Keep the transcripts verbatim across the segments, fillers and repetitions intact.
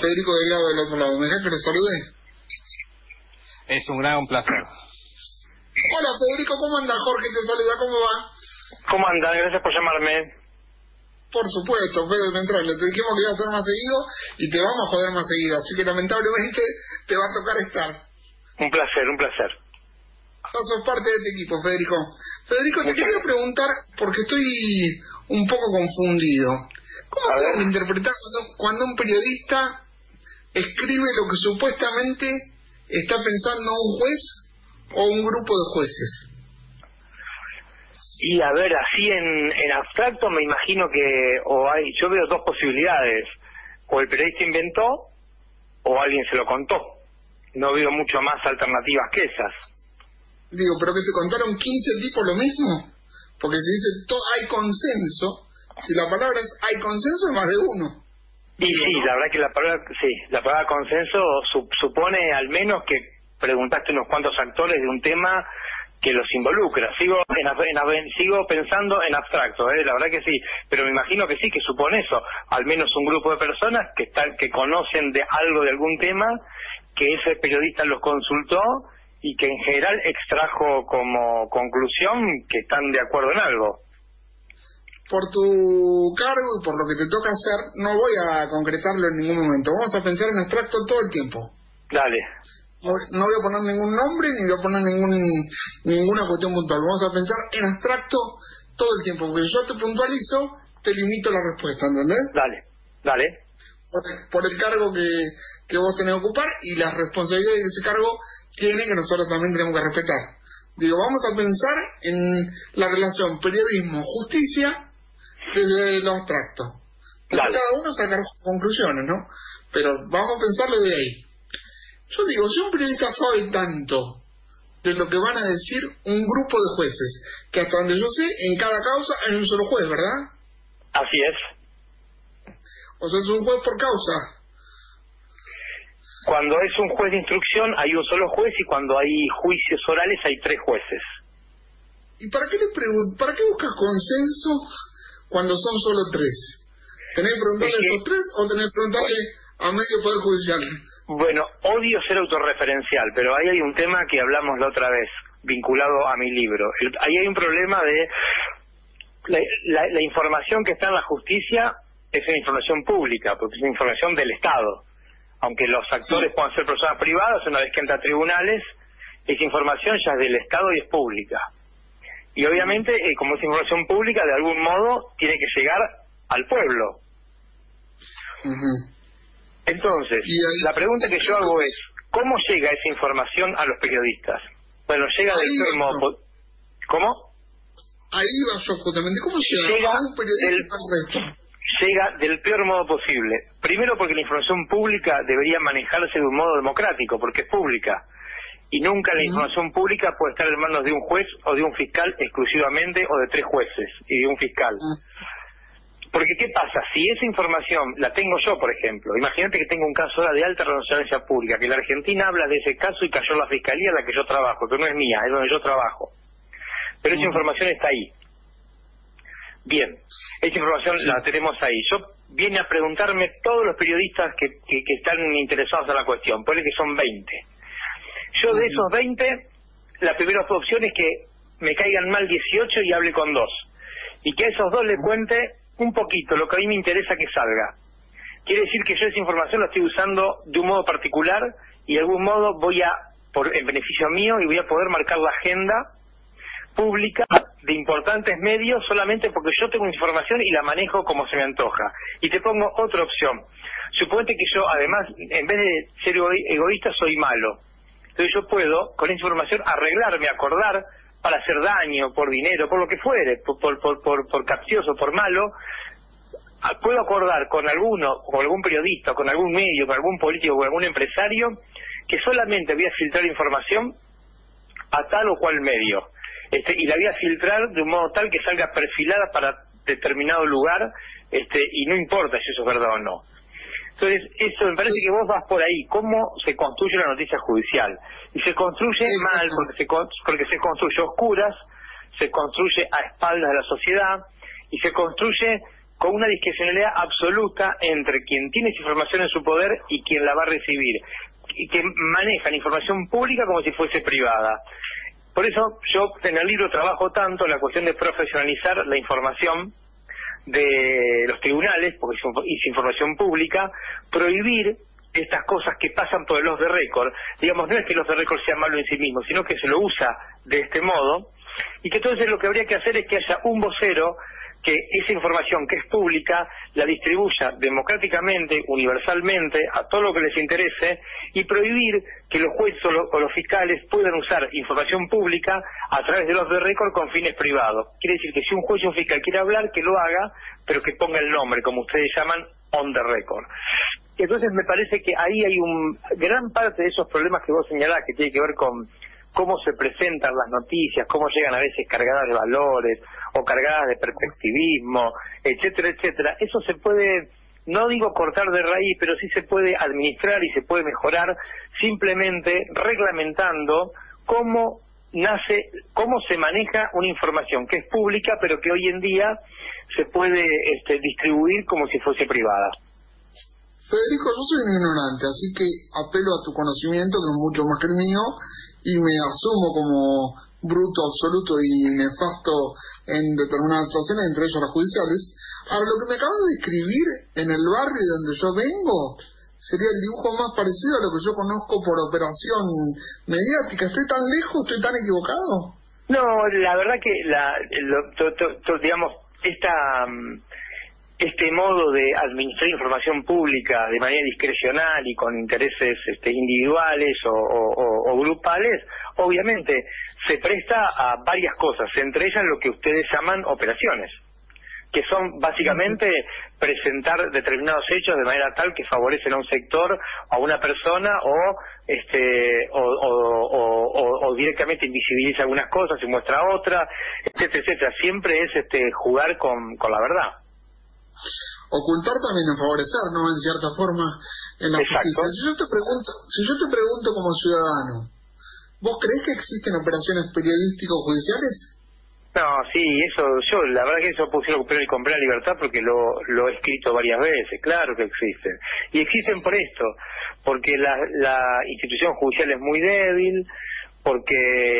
Federico Delgado del otro lado. ¿Me dejas que lo salude? Es un gran placer. Hola Federico, ¿cómo anda? Jorge te saluda, ¿cómo va? ¿Cómo anda? Gracias por llamarme. Por supuesto, Fede, me entró. Le dijimos que iba a ser más seguido y te vamos a joder más seguido, así que lamentablemente te va a tocar estar. Un placer, un placer. Vos sos parte de este equipo, Federico. Federico, te quería preguntar, porque estoy un poco confundido. ¿Cómo tengo que interpretar cuando, cuando un periodista escribe lo que supuestamente está pensando un juez o un grupo de jueces? Y a ver, así en, en abstracto me imagino que o hay, yo veo dos posibilidades. O el periodista inventó o alguien se lo contó. No veo mucho más alternativas que esas. Digo, ¿pero que te contaron quince tipos lo mismo? Porque si dice to hay consenso, si la palabra es hay consenso, es más de uno. Y sí, ¿no? La verdad que la palabra, sí, la palabra consenso su, supone al menos que preguntaste unos cuantos actores de un tema que los involucra. Sigo en, en, sigo pensando en abstracto, ¿eh? La verdad que sí, pero me imagino que sí, que supone eso, al menos un grupo de personas que están, que conocen de algo de algún tema, que ese periodista los consultó y que en general extrajo como conclusión que están de acuerdo en algo. Por tu cargo y por lo que te toca hacer, no voy a concretarlo en ningún momento. Vamos a pensar en abstracto todo el tiempo. Dale. No, no voy a poner ningún nombre ni voy a poner ningún ninguna cuestión puntual. Vamos a pensar en abstracto todo el tiempo, porque yo te puntualizo, te limito la respuesta, ¿entendés? Dale, dale. Por el, por el cargo que, que vos tenés que ocupar y las responsabilidades que ese cargo tiene, que nosotros también tenemos que respetar. Digo, vamos a pensar en la relación periodismo-justicia desde lo abstracto. Cada uno sacará sus conclusiones, ¿no? Pero vamos a pensarlo de ahí. Yo digo, si un periodista sabe tanto de lo que van a decir un grupo de jueces, que hasta donde yo sé, en cada causa hay un solo juez, ¿verdad? Así es. O sea, es un juez por causa. Cuando es un juez de instrucción hay un solo juez y cuando hay juicios orales hay tres jueces. ¿Y para qué le pregun- para qué buscas consenso cuando son solo tres? ¿Tenés que preguntarle a esos tres o tenés que preguntarle a medio poder judicial? Bueno, odio ser autorreferencial, pero ahí hay un tema que hablamos la otra vez, vinculado a mi libro. El, ahí hay un problema de la, la, la información que está en la justicia es una información pública, porque es una información del Estado. Aunque los actores sí puedan ser personas privadas, una vez que entra a tribunales, esa información ya es del Estado y es pública. Y obviamente, eh, como es información pública, de algún modo tiene que llegar al pueblo. Uh-huh. Entonces, ahí, la pregunta que yo hago es, ¿cómo llega esa información a los periodistas? Bueno, llega del peor modo... ¿Cómo? Ahí va yo justamente. ¿Cómo llega, llega a un periodista del... al resto? Llega del peor modo posible. Primero porque la información pública debería manejarse de un modo democrático, porque es pública. Y nunca la información pública puede estar en manos de un juez o de un fiscal exclusivamente, o de tres jueces y de un fiscal. Porque ¿qué pasa? Si esa información la tengo yo, por ejemplo, imagínate que tengo un caso ahora de alta responsabilidad pública, que la Argentina habla de ese caso y cayó la fiscalía en la que yo trabajo, que no es mía, es donde yo trabajo. Pero esa información está ahí. Bien, esa información la tenemos ahí. Yo viene a preguntarme todos los periodistas que, que, que están interesados en la cuestión, ponle que son veinte. Yo de esos veinte, la primera opción es que me caigan mal dieciocho y hable con dos. Y que a esos dos le cuente un poquito lo que a mí me interesa que salga. Quiere decir que yo esa información la estoy usando de un modo particular y de algún modo voy a, por en beneficio mío, y voy a poder marcar la agenda pública de importantes medios solamente porque yo tengo información y la manejo como se me antoja. Y te pongo otra opción. Suponete que yo, además, en vez de ser egoísta, soy malo. Entonces yo puedo, con esa información, arreglarme, acordar, para hacer daño, por dinero, por lo que fuere, por, por, por, por, por capcioso, por malo, puedo acordar con alguno, con algún periodista, con algún medio, con algún político, con algún empresario, que solamente voy a filtrar información a tal o cual medio. Este, y la voy a filtrar de un modo tal que salga perfilada para determinado lugar, este, y no importa si eso es verdad o no. Entonces, eso me parece que vos vas por ahí, cómo se construye la noticia judicial. Y se construye mal, porque se, porque se construye a oscuras, se construye a espaldas de la sociedad, y se construye con una discrecionalidad absoluta entre quien tiene esa información en su poder y quien la va a recibir, y que manejan información pública como si fuese privada. Por eso yo en el libro trabajo tanto la cuestión de profesionalizar la información de los tribunales, porque es información pública, prohibir estas cosas que pasan por el off the record. Digamos, no es que el off the record sea malo en sí mismo, sino que se lo usa de este modo, y que entonces lo que habría que hacer es que haya un vocero que esa información que es pública la distribuya democráticamente, universalmente, a todo lo que les interese, y prohibir que los jueces o, lo, o los fiscales puedan usar información pública a través de los de récord con fines privados. Quiere decir que si un juez o un fiscal quiere hablar, que lo haga, pero que ponga el nombre, como ustedes llaman, on the record. Entonces me parece que ahí hay un gran parte de esos problemas que vos señalás, que tiene que ver con cómo se presentan las noticias, cómo llegan a veces cargadas de valores o cargadas de perspectivismo, etcétera, etcétera. Eso se puede, no digo cortar de raíz, pero sí se puede administrar y se puede mejorar simplemente reglamentando cómo nace, cómo se maneja una información que es pública, pero que hoy en día se puede este, distribuir como si fuese privada. Federico, yo soy un ignorante, así que apelo a tu conocimiento, que es mucho más que el mío, y me asumo como bruto absoluto y nefasto en determinadas situaciones, entre ellas las judiciales. Ahora, lo que me acabas de describir en el barrio donde yo vengo sería el dibujo más parecido a lo que yo conozco por operación mediática. ¿Estoy tan lejos? ¿Estoy tan equivocado? No, la verdad que, la, lo, to, to, to, digamos, esta... Um... este modo de administrar información pública de manera discrecional y con intereses este, individuales o, o, o grupales, obviamente se presta a varias cosas, entre ellas lo que ustedes llaman operaciones, que son básicamente presentar determinados hechos de manera tal que favorecen a un sector, a una persona, o este o, o, o, o, o directamente invisibiliza algunas cosas y muestra otras, etcétera, etcétera. Siempre es este jugar con, con la verdad. Ocultar también en favorecer, ¿no? En cierta forma, en la Exacto. justicia. Si yo te pregunto, si yo te pregunto como ciudadano, ¿vos creés que existen operaciones periodístico-judiciales? No, sí, eso, yo, la verdad que eso puse recuperar y comprar libertad porque lo, lo he escrito varias veces, claro que existen. Y existen por esto, porque la, la institución judicial es muy débil, porque,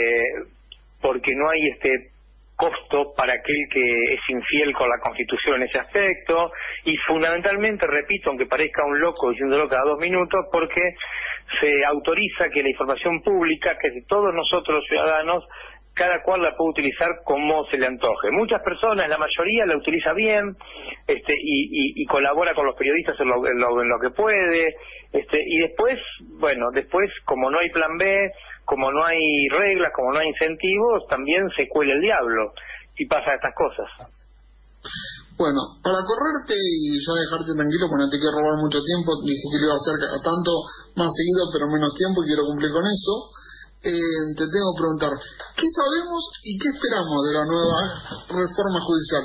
porque no hay este costo para aquel que es infiel con la Constitución en ese aspecto, y fundamentalmente, repito, aunque parezca un loco diciéndolo cada dos minutos, porque se autoriza que la información pública, que es de todos nosotros los ciudadanos, cada cual la puede utilizar como se le antoje. Muchas personas, la mayoría, la utiliza bien, este, y, y, y colabora con los periodistas en lo, en lo, en lo que puede, este, y después, bueno, después, como no hay plan B, como no hay reglas, como no hay incentivos, también se cuela el diablo y pasa estas cosas. Bueno, para correrte y ya dejarte tranquilo, porque no te quiero robar mucho tiempo, dije que lo iba a hacer tanto más seguido, pero menos tiempo, y quiero cumplir con eso. Eh, te tengo que preguntar, ¿qué sabemos y qué esperamos de la nueva reforma judicial?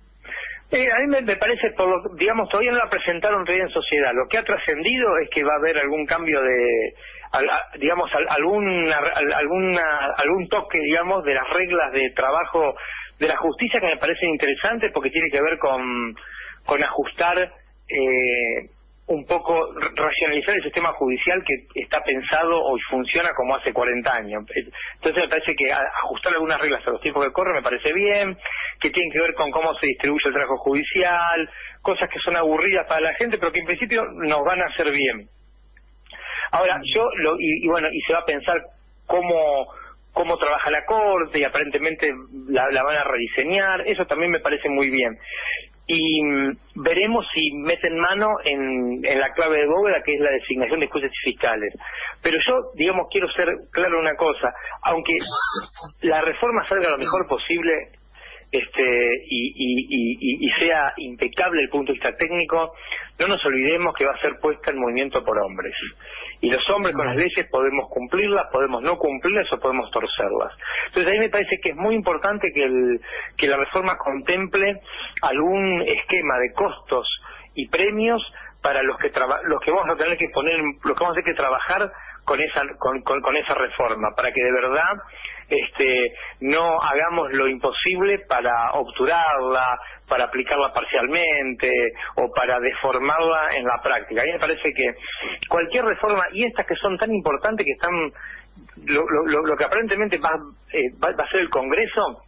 Eh, a mí me, me parece, por lo, digamos, todavía no la presentaron todavía en sociedad. Lo que ha trascendido es que va a haber algún cambio de, al, digamos, al, alguna, al, alguna, algún toque, digamos, de las reglas de trabajo de la justicia, que me parecen interesantes porque tiene que ver con, con ajustar eh, un poco, racionalizar el sistema judicial que está pensado o funciona como hace cuarenta años. Entonces me parece que ajustar algunas reglas a los tiempos que corren me parece bien, que tienen que ver con cómo se distribuye el trabajo judicial, cosas que son aburridas para la gente, pero que en principio nos van a hacer bien. Ahora, yo, lo, y, y bueno, y se va a pensar cómo cómo trabaja la Corte, y aparentemente la, la van a rediseñar, eso también me parece muy bien. Y mmm, veremos si meten mano en, en la clave de bóveda, que es la designación de jueces y fiscales. Pero yo, digamos, quiero ser claro en una cosa, aunque la reforma salga lo mejor posible, este y, y, y, y sea impecable desde el punto de vista técnico, no nos olvidemos que va a ser puesta en movimiento por hombres. Y los hombres con las leyes podemos cumplirlas, podemos no cumplirlas o podemos torcerlas. Entonces a mí me parece que es muy importante que, el, que la reforma contemple algún esquema de costos y premios para los que traba, los que vamos a tener que poner, los que vamos a tener que trabajar con esa con, con, con esa reforma, para que de verdad este no hagamos lo imposible para obturarla, para aplicarla parcialmente o para deformarla en la práctica. A mí me parece que cualquier reforma, y estas que son tan importantes, que están lo, lo, lo que aparentemente va, eh, va, va a ser el Congreso,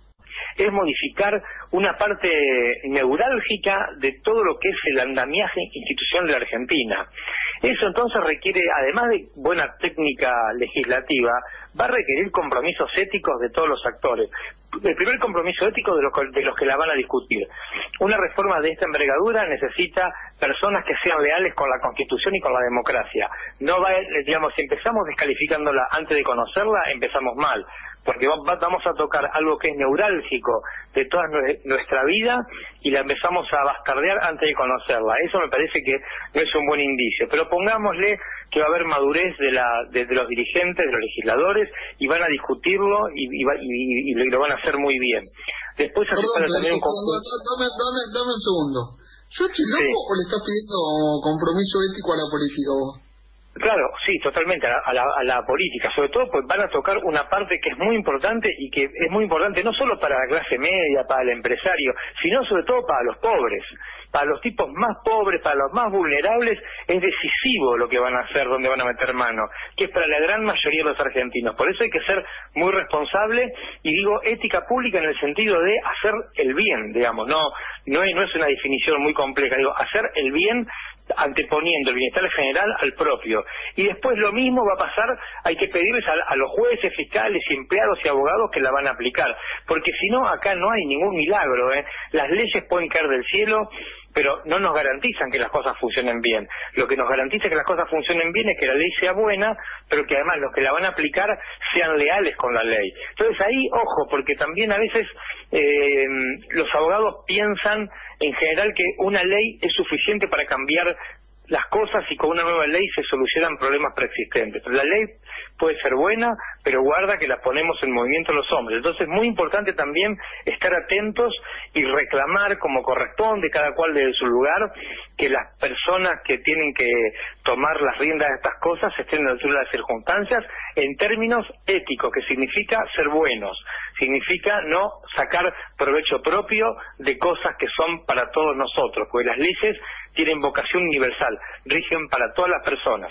es modificar una parte neurálgica de todo lo que es el andamiaje institucional de la Argentina. Eso entonces requiere, además de buena técnica legislativa, va a requerir compromisos éticos de todos los actores. El primer compromiso ético de los, de los que la van a discutir. Una reforma de esta envergadura necesita personas que sean leales con la Constitución y con la democracia. No va, digamos, si empezamos descalificándola antes de conocerla, empezamos mal, porque vamos a tocar algo que es neurálgico de toda nuestra vida y la empezamos a bastardear antes de conocerla. Eso me parece que no es un buen indicio, pero pongámosle que va a haber madurez de, la, de, de los dirigentes, de los legisladores, y van a discutirlo y, y, y, y lo van a hacer muy bien. Después hace Perdón, falta también un conjunto... dame, dame, dame un segundo. ¿Yo estoy loco Sí. o le estás pidiendo compromiso ético a la política vos? Claro, sí, totalmente, a la, a, la, a la política, sobre todo pues van a tocar una parte que es muy importante y que es muy importante no solo para la clase media, para el empresario, sino sobre todo para los pobres, para los tipos más pobres, para los más vulnerables. Es decisivo lo que van a hacer, donde van a meter mano, que es para la gran mayoría de los argentinos. Por eso hay que ser muy responsable, y digo ética pública en el sentido de hacer el bien, digamos, no, no es, no es una definición muy compleja, digo, hacer el bien anteponiendo el bienestar general al propio. Y después lo mismo va a pasar, hay que pedirles a, a los jueces, fiscales, empleados y abogados que la van a aplicar, porque si no, acá no hay ningún milagro, ¿eh? Las leyes pueden caer del cielo, pero no nos garantizan que las cosas funcionen bien. Lo que nos garantiza que las cosas funcionen bien es que la ley sea buena, pero que además los que la van a aplicar sean leales con la ley. Entonces ahí, ojo, porque también a veces eh, los abogados piensan en general que una ley es suficiente para cambiar las cosas y con una nueva ley se solucionan problemas preexistentes. Pero la ley puede ser buena, pero guarda que la ponemos en movimiento los hombres. Entonces es muy importante también estar atentos y reclamar como corresponde, cada cual desde su lugar, que las personas que tienen que tomar las riendas de estas cosas estén a la altura de las circunstancias en términos éticos, que significa ser buenos, significa no sacar provecho propio de cosas que son para todos nosotros, porque las leyes tienen vocación universal, rigen para todas las personas.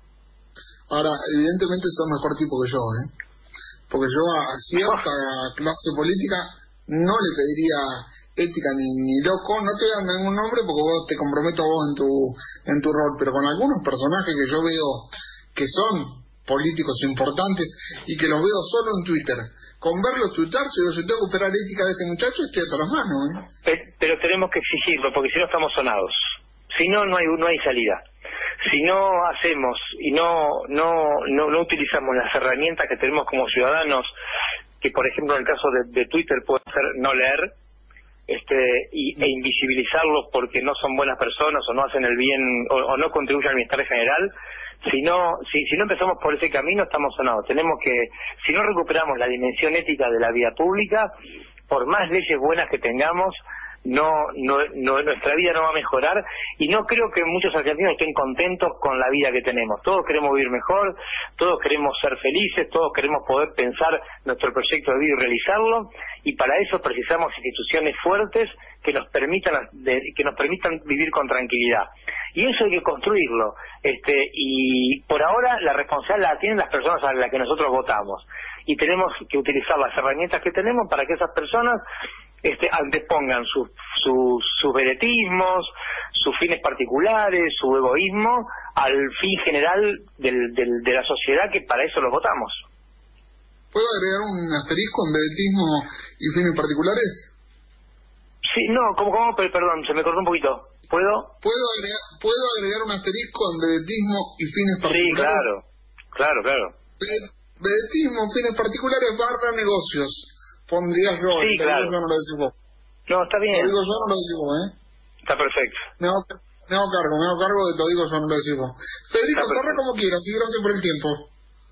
Ahora, evidentemente sos mejor tipo que yo, ¿eh? Porque yo a cierta clase política no le pediría ética ni, ni loco. No te voy a dar ningún nombre porque vos te comprometo a vos en tu en tu rol, pero con algunos personajes que yo veo que son políticos importantes y que los veo solo en Twitter, con verlos tuitar, si yo tengo que operar ética de este muchacho, estoy hasta las manos, ¿eh? Pero, pero tenemos que exigirlo, porque si no estamos sonados. Si no, no hay, no hay salida. Si no hacemos y no, no, no, no utilizamos las herramientas que tenemos como ciudadanos, que por ejemplo en el caso de, de Twitter puede ser no leer, este, y, e invisibilizarlos porque no son buenas personas o no hacen el bien o, o no contribuyen al bienestar general, si no, si, si no empezamos por ese camino estamos sonados. Tenemos que, si no recuperamos la dimensión ética de la vida pública, por más leyes buenas que tengamos, no, no, no, nuestra vida no va a mejorar, y no creo que muchos argentinos estén contentos con la vida que tenemos. Todos queremos vivir mejor, todos queremos ser felices, todos queremos poder pensar nuestro proyecto de vida y realizarlo, y para eso precisamos instituciones fuertes que nos permitan de, que nos permitan vivir con tranquilidad. Y eso hay que construirlo, este, y por ahora la responsabilidad la tienen las personas a las que nosotros votamos, y tenemos que utilizar las herramientas que tenemos para que esas personas este, antepongan sus su, su vedetismos, sus fines particulares, su egoísmo, al fin general del, del, de la sociedad, que para eso los votamos. ¿Puedo agregar un asterisco en vedetismo y fines particulares? Sí, no, como, como, perdón, se me cortó un poquito. ¿Puedo? ¿Puedo agregar, ¿puedo agregar un asterisco en vedetismo y fines particulares? Sí, claro, claro, claro. Vedetismo, fines particulares, barra negocios. Pondría yo, sí, te claro. digo yo, no lo decís vos. No, está bien. Te digo yo, no lo decís vos, ¿eh? Está perfecto. Me hago, me hago cargo, me hago cargo de te lo digo yo, no lo decís vos. Federico, cerra como quieras, y gracias por el tiempo.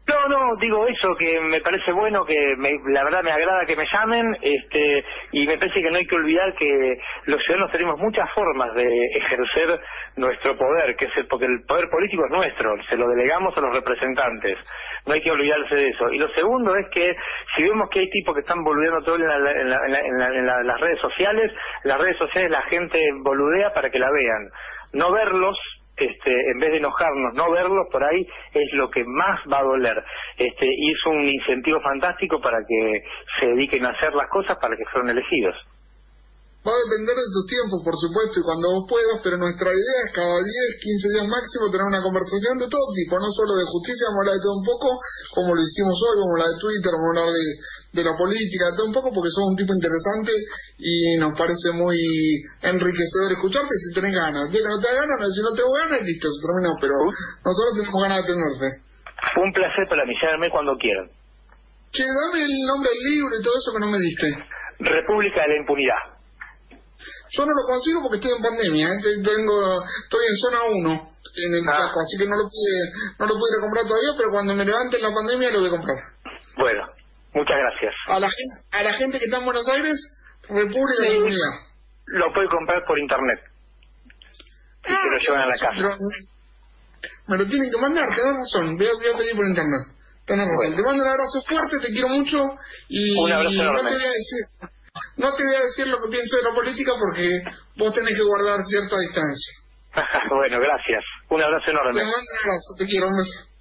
No, no, digo eso, que me parece bueno, que me, la verdad me agrada que me llamen, este, y me parece que no hay que olvidar que los ciudadanos tenemos muchas formas de ejercer nuestro poder, que es el, porque el poder político es nuestro, se lo delegamos a los representantes, no hay que olvidarse de eso. Y lo segundo es que si vemos que hay tipos que están boludeando todo en, la, en, la, en, la, en, la, en la, las redes sociales, las redes sociales la gente boludea para que la vean, no verlos. Este, en vez de enojarnos, no verlos por ahí es lo que más va a doler, este, y es un incentivo fantástico para que se dediquen a hacer las cosas para que fueron elegidos. Va a depender de tus tiempos, por supuesto, y cuando vos puedas, pero nuestra idea es cada diez, quince días máximo tener una conversación de todo tipo, no solo de justicia, vamos a hablar de todo un poco, como lo hicimos hoy, vamos a hablar de Twitter, vamos a hablar de, de la política, de todo un poco, porque sos un tipo interesante y nos parece muy enriquecedor escucharte si tenés ganas. Si no te da ganas, si no te da ganas, listo, se terminó, pero nosotros tenemos ganas de tenerte. Un placer para mí, llámenme cuando quieran. Che, dame el nombre del libro y todo eso que no me diste. República de la Impunidad. Yo no lo consigo porque estoy en pandemia, ¿eh? Tengo, estoy en zona uno en el ah. Chaco, así que no lo pude, no lo pude ir a comprar todavía, pero cuando me levante en la pandemia lo voy a comprar. Bueno, muchas gracias. A la gente, a la gente que está en Buenos Aires, República de la Impunidad. Lo puede comprar por internet. Y ah, se lo llevan a la casa. Pero, me lo tienen que mandar, tenés razón, voy a, voy a pedir por internet. Tenés razón. Bueno. Te mando un abrazo fuerte, te quiero mucho y, un abrazo y no enorme. te voy a decir... No te voy a decir lo que pienso de la política porque vos tenés que guardar cierta distancia. Bueno, gracias. Un abrazo enorme. Te mando un abrazo, te quiero, un beso.